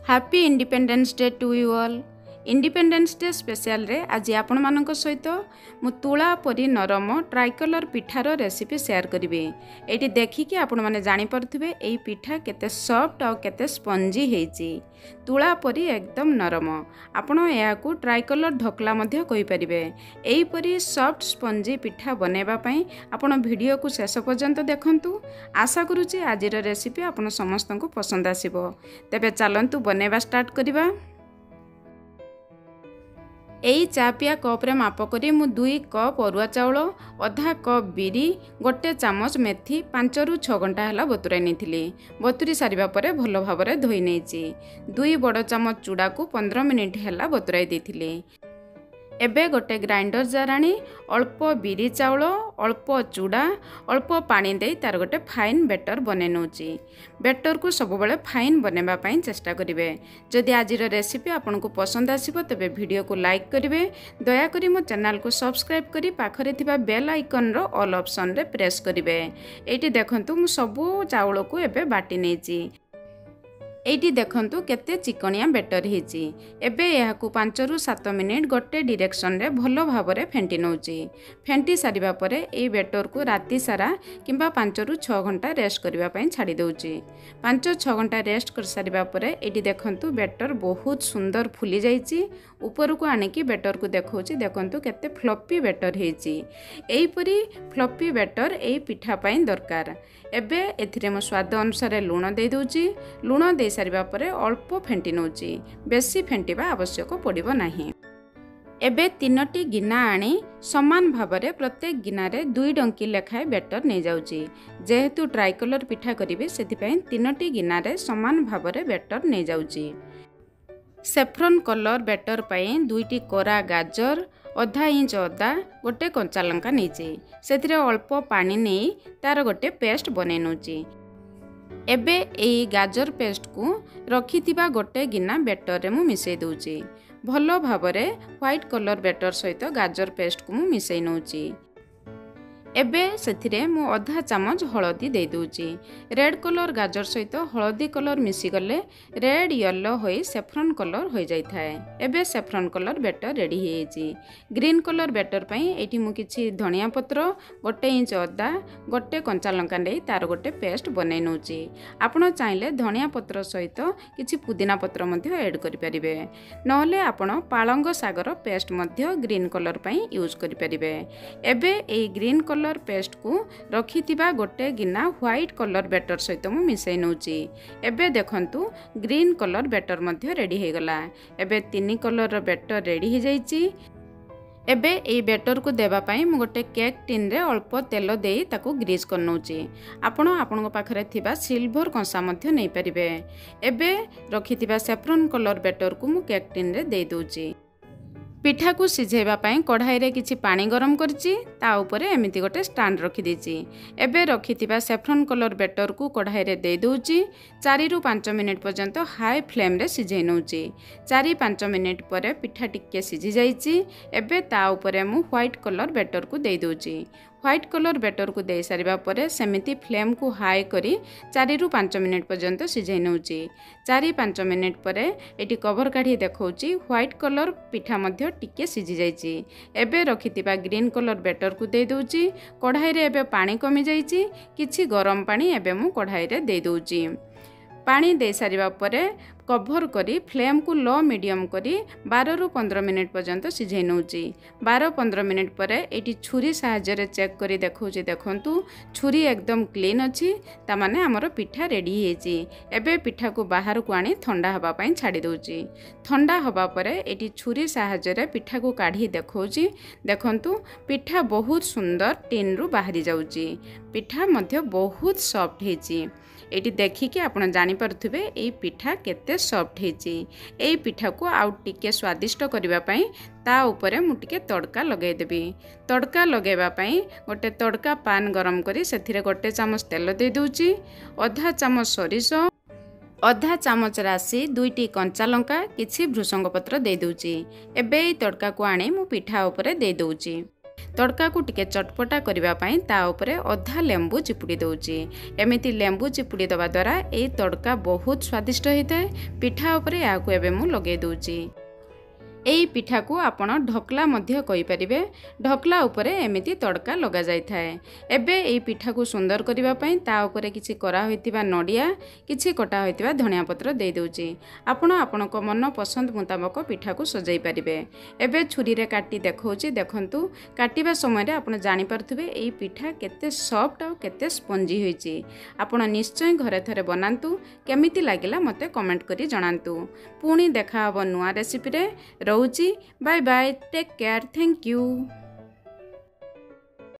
Happy independence day to you all. Independence day special रे आज आपण मानक सहित मु तुला परी नरम ट्राइकलर पिठार रेसिपी शेयर करी। एटी देखिकी आपण माने जानि परथुबे एई पिठा केते सॉफ्ट और केते स्पंजी हेची। तुला परी एकदम नरम। आपण एयाकू ट्राइकलर ढोकला मध्य कहि परिबे। एई परी सॉफ्ट स्पंजी पिठा बनेबा पई आपण वीडियो को शेष पर्यंत देखंतु। आशा करूची आजिर रेसिपी आपण समस्त को पसंद आसीबो। तेबे चलंतु बनेबा स्टार्ट करिबा। एई चा पिया कप रे माप करी मु 2 कप अरुआ चाउल, आधा कप बिरी, गोटे चामच मेथी 5 रु 6 घंटा हला बतुराई नेथिली। बतुरी सारिबा परे भलो भाबरे धोई नेची। 2 बड़ चामच चूड़ा को 15 मिनिट हला बतुराई देथिली। एबे गोटे ग्राइंडर जार आनी अल्प बिरी चाउल, अल्प चूड़ा, अल्प पानी दे तार गोटे फाइन बेटर बने नौची। बेटर को सब बेले फाइन बनेबा पई चेष्टा करिवे। जदि आजिर रेसिपी आपन को पसंद आसीबो तबे वीडियो को लाइक करिवे। दया करी मो चैनल को सब्सक्राइब करी पाखरे थिबा बेल आइकन रो ऑल ऑप्शन रे प्रेस करिवे। एटी देखंतु मु सबु चाउल को एबे बाटी नेची। एटी देखंतु केते चिकनिया बेटर हेची। एबे यहा को 5 रु 7 मिनिट गोटे डायरेक्शन रे भलो भाबरे फेंटी नौची। फेंटी सारिबा परे ए बेटर को राती सारा किंबा 5 रु 6 घंटा रेस्ट करिबा पई छाडी दउची। 5-6 घंटा रेस्ट कर सारिबा परे एटी देखंतु बेटर बहुत सुंदर फुली जाईची। ऊपर को आनिकी बेटर को देखौची। देखंतु केते फ्लफी बेटर हेची। एई परी फ्लफी बेटर एई पिठा पई दरकार। एबे एथिरे मो स्वाद अनुसार लूण दे दउची। लूण दे सारिबा परे अल्प फेंटी नउची। बेसी फेंटीबा आवश्यक पड़िबो नाही। एबे 3टी गिना आनी समान भाबरे प्रत्येक गिनारे 2 डंकी लेखाए बेटर नै जाउची। जेहेतु ट्राइकलर पिठा करिवे सेथिपई 3टी गिनारे समान भाबरे बेटर नै जाउची। सेफ्रन कलर बेटर पई 2टी कोरा गाजर, आधा इंच अदा, गोटे कंचा लंका नेची। सेथिरे अल्प पानी नै तार गोटे पेस्ट बनै नउची। एबे एई गाजर पेस्ट को रखिथिबा गोटे गिना बेटर रे मु मिसै दउची। भलो भाबरे व्हाइट कलर बेटर सहित गाजर पेस्ट को मु मिसै नउची। एबे सेथिरे मु आधा चामच हळदी दे दउची। रेड कलर गाजर सहित हळदी कलर मिसी गले रेड येलो होई सेफ्रन कलर होई जाई थाए। एबे सेफ्रन कलर बेटर रेडी हेची। ग्रीन कलर बेटर पई एठी मु किछि धनिया पत्र, गोटे इंच अदा, गोटे कंचा लंका नै तार गोटे पेस्ट बनै नउची। आपण चाहिले धनिया पत्र सहित किछि पुदीना पत्र मध्ये ऐड करि परिबे। नहले आपण पालंग सागर पेस्ट मध्ये ग्रीन कलर पई यूज करि परिबे। एबे ए ग्रीन कलर पेस्ट को रखिथिबा गोटे गिना व्हाइट कलर बेटर सहित मु मिसै नउची। एबे देखंतु ग्रीन कलर बेटर मध्ये रेडी हे गला। एबे 3 कलर रो बेटर रेडी हे जाईची। एबे ए बेटर को देबा पई मु गोटे केक टिन रे अल्प तेल देई ताको ग्रीस कर नउची। आपण आपन पाखरे थिबा सिल्वर कंसा मध्ये नै परिबे। एबे रखिथिबा सेफ्रन कलर बेटर को मु केक टिन रे देई दउची। पिठा को सिझेबा पई कढ़ाई रे किछि पानी गरम करछि। ता ऊपरे एमिति गोटे स्टैंड रखि देछि। एबे रखिथिबा सेफ्रन कलर बेटर को कढ़ाई रे दे दउछि। 4 रु 5 मिनिट पर्यंत हाई फ्लेम रे सिझै नउछि। 4-5 मिनिट परे पिठा टिके सिझि जाईछि। एबे ता ऊपरे मु व्हाइट कलर बेटर को दे दउछि। व्हाइट कलर बेटर को दे सारिबा परे सेमिति फ्लेम को हाई करी 4 रु 5 मिनिट पर्यंत सिझै नउछि। 4-5 मिनिट परे एटी कवर काढी देखौछि व्हाइट कलर पिठा मध्ये टिके सिझि जाईछि। एबे रखिथिबा ग्रीन कलर बेटर को दे दउछि। कढ़ाई रे एबे पानी कमी जाईछि। किछि गरम पानी एबे मु कढ़ाई रे दे दउछि। पानी दे सारिबा परे कवर करी फ्लेम को लो मीडियम करी 12 रु 15 मिनिट पर्यंत सिझै नउछि। 12-15 मिनिट परे एटी छुरी सहायता रे चेक करी देखौछि। देखंतु छुरी एकदम क्लीन अछि। ता माने हमर पिठा रेडी हेछि। एबे पिठा को बाहर को आनी ठंडा हबा पई छाडी दउछि। ठंडा हबा परे एटी छुरी सहायता रे पिठा को काढी देखौछि। देखंतु पिठा बहुत सुंदर टिन रु बाहरी जाउछि। पिठा मध्ये बहुत सॉफ्ट हेछि। एटी देखिके आपण जानि परथुबे एई पिठा केते सॉफ्ट हेछि। एई पिठा को आउ टिके स्वादिष्ट करिबा पई ता ऊपरे मु टिके तड़का लगै देबी। तड़का लगैबा पई गोटे तड़का पान गरम करी सेथिरे गोटे चामच तेल दे दउची। आधा चामच सरिसो, आधा चामच राशि, 2टी कंचा लंका, किछि भृषंग पत्र दे दउची। एबे एई तड़का को आनी मु पिठा ऊपरे दे दउची। तड़का को टिके चटपटा करबा पई ता उपरे अधा लेंबू चिपुड़ी दउची। एमिति लेंबू चिपुड़ी दबा द्वारा ए तड़का बहुत स्वादिष्ट होता है। पिठा उपरे याकू एबे मु लगे दउची। एई पिठा को आपण ढकला मध्य कहि परिबे। ढकला उपरे एमिति तड़का लगा जाय थाए। एबे एई पिठा को सुंदर करबा पई ता उपरे किछि करा होइतिबा नडिया किछि कटा होइतिबा धनिया पत्र दे दउची। आपण आपणक मन पसंद मुताबक पिठा को सजाई परिबे। एबे छुरी रे काटी देखौची। देखंतु काटिबा समय रे आपण जानि पारथुबे एई पिठा केते सॉफ्ट और केते स्पंजी होइची। आपण निश्चय घरे थरे बनांतु। केमिति लागिला मते कमेंट करी जणांतु। पुणी देखा हबो नुआ रेसिपी रे। रहुची। Bye bye. Take care. Thank you.